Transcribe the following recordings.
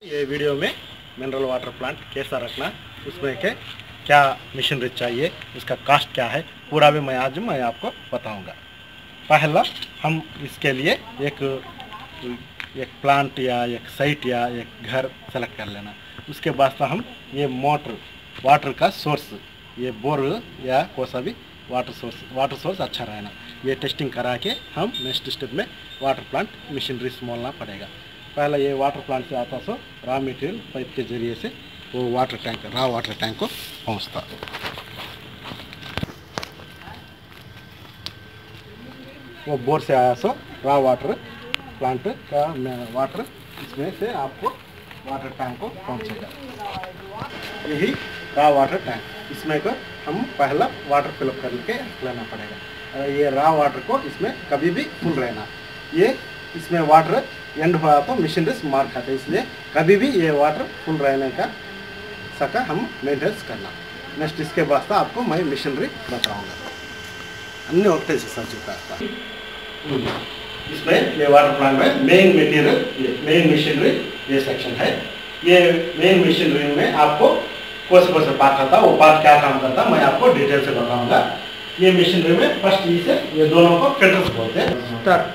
ये वीडियो में mineral water plant कैसा रखना, उसमें के क्या मशीनरी चाहिए, उसका कास्ट क्या है, पूरा भी मैं आपको बताऊंगा। पहला हम इसके लिए एक प्लांट या एक साइट या एक घर सेलेक्ट कर लेना। उसके बाद हम ये वाटर का सोर्स, ये बोर या कोई सा भी वाटर सोर्स अच्छा रहना, ये टेस्टिंग करा के हम नेक्स्ट स्टेप में वाटर प्लांट मशीनरी मोलना पड़ेगा। पहला ये वाटर प्लांट से आता सो रॉ मटेरियल पाइप के जरिए से वो रॉ वाटर टैंक को पहुंचता। वो बोर से आया सो रॉ वाटर प्लांट का वाटर इसमें से आपको वाटर टैंक को पहुंचेगा। यही रॉ वाटर टैंक, इसमें को हम पहला वाटर फिलअप करके लेना पड़ेगा। ये रॉ वाटर को इसमें कभी भी फुल रहना, ये इसमें वाटर एंड हुआ तो मशीनरी मार खाते, इसलिए कभी भी ये वाटर फुल रहने का सका हम मेंटेनेंस करना। नेक्स्ट इसके बाद आपको मैं मशीनरी बताऊंगा। अन्य वक्त से सर चुका इसमें ये वाटर प्लांट में मेन मटेरियल, मेन मशीनरी ये सेक्शन है। ये मेन मशीनरी में आपको कौन से पार्ट आता, वो पार्ट क्या काम करता मैं आपको डिटेल से बताऊंगा। ये मशीनरी में फर्स्ट ये दोनों को फिल्टर्स बोलते हैं।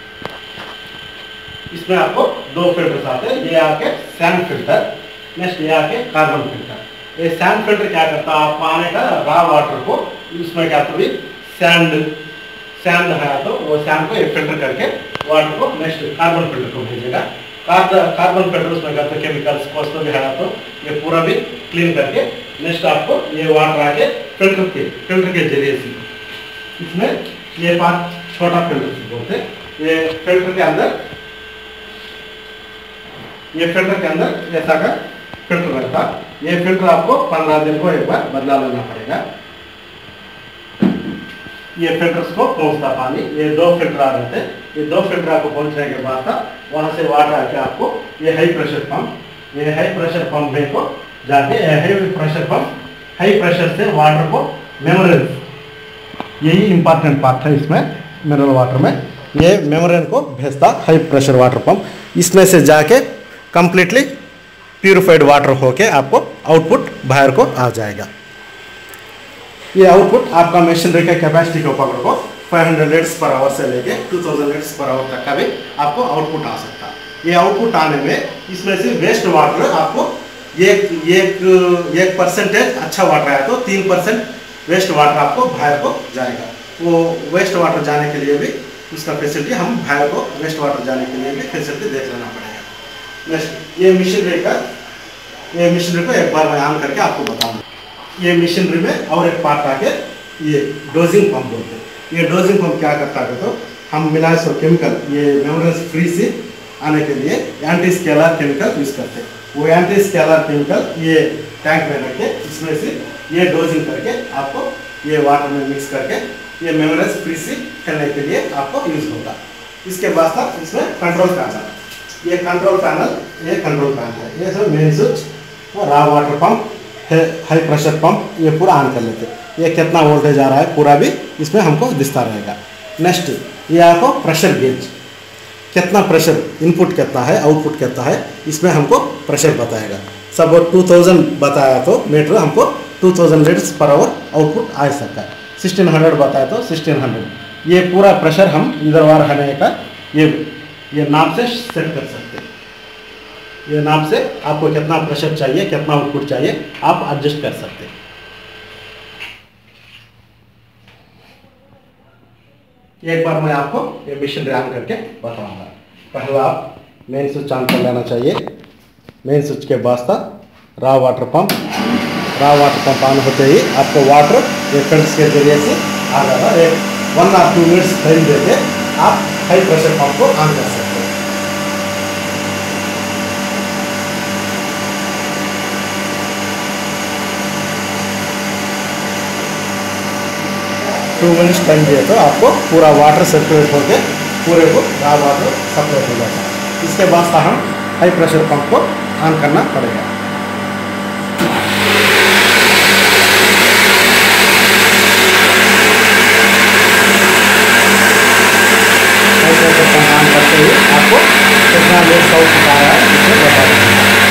इसमें आपको दो फिल्टर्स आते हैं, ये आके सैंड फिल्टर, नेक्स्ट ये आके कार्बन फिल्टर। ये सैंड फिल्टर क्या करता है, आप पानी का रॉ वाटर को इसमें क्या तो भी सैंड है तो वो सैंड को ये फिल्टर करके वाटर को नेक्स्ट कार्बन फिल्टर को भेजेगा। कार्बन फिल्टर उसमें क्या तो केमिकल्स कोस तो भी है तो ये पूरा भी क्लीन करके नेक्स्ट आपको ये वाटर आके फिल्टर के जरिए से इसमें ये 5 छोटा फिल्टर बोलते हैं। ये फिल्टर के अंदर ऐसा का फिल्टर रहता। ये फिल्टर आपको 15 दिन को एक बार बदला लेना पड़ेगा। ये फिल्टर्स को पहुंचता पानी, ये 2 फिल्टर आ रहे थे, ये 2 फिल्टर आपको पहुंचने के बाद वहां से वाटर आके आपको ये हाई प्रेशर पंप में को जाके हाई प्रेशर से वाटर को मेम्ब्रेन, यही इंपॉर्टेंट पार्ट है इसमें मिनरल वाटर में, ये मेम्ब्रेन को भेजता हाई प्रेशर वाटर पंप। इसमें से जाके कंप्लीटली प्यूरिफाइड वाटर होके आपको आउटपुट बाहर को आ जाएगा। ये आउटपुट आपका मशीनरी का कैपेसिटी को पकड़ को 500 लीटर्स पर आवर से लेके 2000 लीटर्स पर आवर तक का भी आपको आउटपुट आ सकता है। ये आउटपुट आने में इसमें से वेस्ट वाटर आपको एक परसेंटेज अच्छा वाटर आया तो 3% वेस्ट वाटर आपको बाहर को जाएगा। वो वेस्ट वाटर जाने के लिए भी उसका फैसिलिटी हम बाहर को वेस्ट वाटर जाने के लिए भी फैसिलिटी देख लेना पड़ेगा। नेक्स्ट ये मशीनरी को एक बार मैं ऑन करके आपको बताऊंगा। ये मशीनरी में और एक पार्ट आके ये डोजिंग पंप बोलते हैं। ये डोजिंग पंप क्या करता है तो हम मिलाए सो केमिकल, ये मेम्ब्रेन फ्री से आने के लिए एंटी स्केलर केमिकल यूज करते हैं। वो एंटी स्केलर केमिकल ये टैंक में रख के इसमें से ये डोजिंग करके आपको ये वाटर में मिक्स करके ये मेम्ब्रेन फ्री से खेलने के लिए आपको यूज होगा। इसके बाद इसमें कंट्रोल पैनल, ये कंट्रोल पैनल है, ये सब मेन स्विच और raw water pump, high pressure pump ये पूरा ऑन कर लेते हैं। ये कितना वोल्टेज आ रहा है पूरा भी इसमें हमको दिखता रहेगा। नेक्स्ट ये आपको प्रेशर गेज, कितना प्रेशर इनपुट कितना है आउटपुट कितना है इसमें हमको प्रेशर बताएगा। सब 2000 बताया तो मीटर हमको 2000 लीटर्स पर आवर आउटपुट आ सकता है। 1600 बताया तो 1600, ये पूरा प्रेशर हम इधर वार रहने का ये नाप से सेट कर सकते हैं। ये नाप से आपको कितना प्रेशर चाहिए, कितना आउटपुट चाहिए आप एडजस्ट कर सकते हैं। एक बार मैं आपको ये मशीनरी ऑन करके बताऊंगा। पहले आप मेन स्विच ऑन कर लेना चाहिए। मेन स्विच के बाद रॉ वाटर पंप ऑन होते ही आपको वाटर ये फिल्टर्स के जरिए से आ जाएगा। 1 or 2 मिनट्स टाइम देके आप हाई प्रेशर पंप को ऑन कर सकते हैं। 2 मिनट्स टाइम दिए तो आपको पूरा वाटर सर्कुलेट होकर पूरे को रॉ वाटर सप्लाई हो जाता है। इसके बाद हम हाई प्रेशर पंप को ऑन करना पड़ेगा। हाई प्रेशर पंप ऑन करते ही आपको कितना लेट आउट आ रहा है इसमें बता देंगे।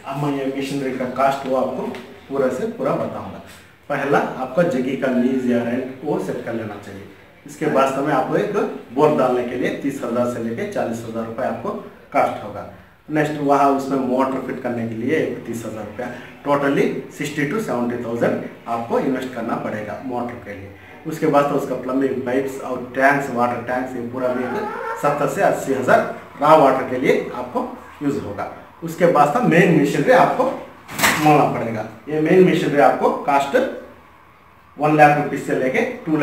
अब मैं ये मशीनरी का कास्ट वो आपको पूरा से पूरा बताऊंगा। पहला आपका जगह का लीज या रेंट वो सेट कर लेना चाहिए। इसके बाद में आपको एक बोर डालने के लिए 30,000 से लेके 40,000 रुपये आपको कास्ट होगा। नेक्स्ट वहाँ उसमें मोटर फिट करने के लिए 30,000 रुपया, टोटली 60 to 70,000 आपको इन्वेस्ट करना पड़ेगा मोटर के लिए। उसके बाद तो उसका प्लम्बिंग पाइप्स और टैंक्स, वाटर टैंक्स, ये पूरा भी 70 से 80,000 रॉ वाटर के लिए आपको यूज होगा। उसके बाद तो मेन मशीनरी आपको मोड़ना पड़ेगा। ये मेन मशीनरी आपको कास्ट 1 लाख रुपीज से लेके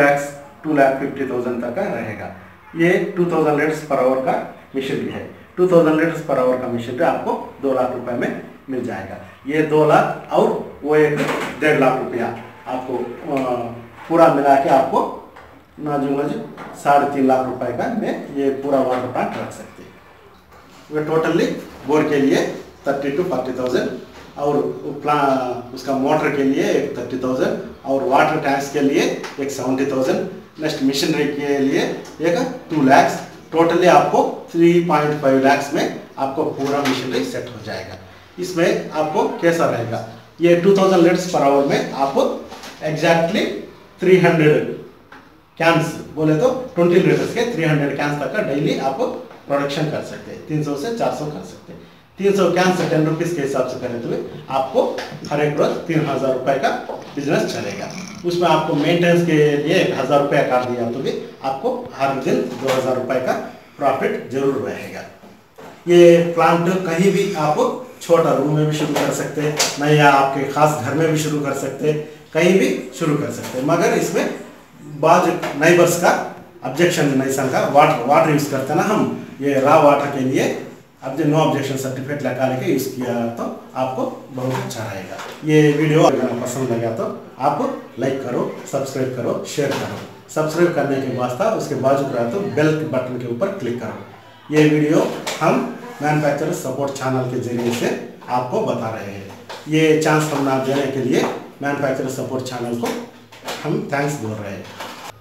2,50,000 तक का रहेगा। ये 2000 लीटर्स पर आवर का मशीनरी है। 2000 लीटर्स पर आवर का मशीनरी आपको 2 लाख रुपए में मिल जाएगा। ये 2 लाख और वो एक 1.5 लाख रुपया आपको पूरा मिला के आपको नाजुक 3.5 लाख रुपए का में ये पूरा वाटर प्लांट रख सकते हैं। वो टोटली बोर के लिए 30 to 40,000 और उसका मोटर के लिए 30,000 और वाटर टैंक्स के लिए 70,000, नेक्स्ट मशीनरी के लिए 2 लाख, टोटली आपको 3.5 लाख में आपको पूरा मशीनरी सेट हो जाएगा। इसमें आपको कैसा रहेगा, ये 2000 लीटर्स पर आवर में आपको एग्जैक्टली 300 कैंस बोले तो 20 लीटर्स के 300 कैंस तक का डेली आपको प्रोडक्शन कर सकते हैं। 300 से 400 कर सकते हैं। 300 कैन से 10 रुपीज़ के हिसाब से करें तो आपको हर एक रोज 3,000 रुपये का बिजनेस चलेगा। उसमें आपको मेंटेनेंस के लिए 1,000 रुपया काट दिया तो भी आपको हर दिन 2,000 रुपये का प्रॉफिट जरूर रहेगा। ये प्लांट कहीं भी आप छोटा रूम में भी शुरू कर सकते हैं, नहीं या आपके खास घर में भी शुरू कर सकते हैं, कहीं भी शुरू कर सकते हैं। मगर इसमें बाज नाइबर्स का ऑब्जेक्शन नहीं का वाटर यूज़ करते हैं ना हम, ये रॉ वाटर के लिए अब जो नो ऑब्जेक्शन सर्टिफिकेट लगा लेके यूज़ किया तो आपको बहुत अच्छा रहेगा। ये वीडियो अगर पसंद लगा तो आप लाइक करो, सब्सक्राइब करो, शेयर करो। सब्सक्राइब करने के बाद उसके बाजू रहा तो बेल बटन के ऊपर क्लिक करो। ये वीडियो हम मैन्युफैक्चरर सपोर्ट चैनल के जरिए से आपको बता रहे हैं। ये चांस हम ना देने के लिए मैन्युफैक्चरर सपोर्ट चैनल को हम थैंक्स बोल रहे हैं।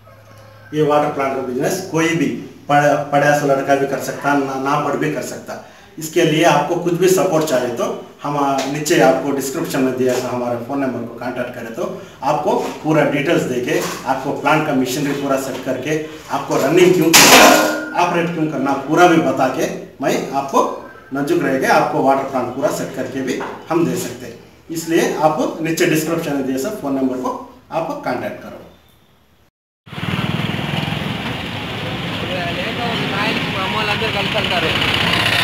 ये वाटर प्लांट का बिजनेस कोई भी पढ़ा सो लड़का भी कर सकता, ना पढ़ भी कर सकता। इसके लिए आपको कुछ भी सपोर्ट चाहिए तो हम नीचे आपको डिस्क्रिप्शन में दिया था हमारे फ़ोन नंबर को कांटेक्ट करें तो आपको पूरा डिटेल्स देके आपको प्लांट का मशीनरी पूरा सेट करके आपको रनिंग क्यों ऑपरेट क्यों करना पूरा भी बता के मैं आपको नजुक रहेगा। आपको वाटर प्लांट पूरा सेट करके भी हम दे सकते हैं। इसलिए आप नीचे डिस्क्रिप्शन में दिए सब फ़ोन नंबर को आप कांटेक्ट करो। मामूल अंदर कल कर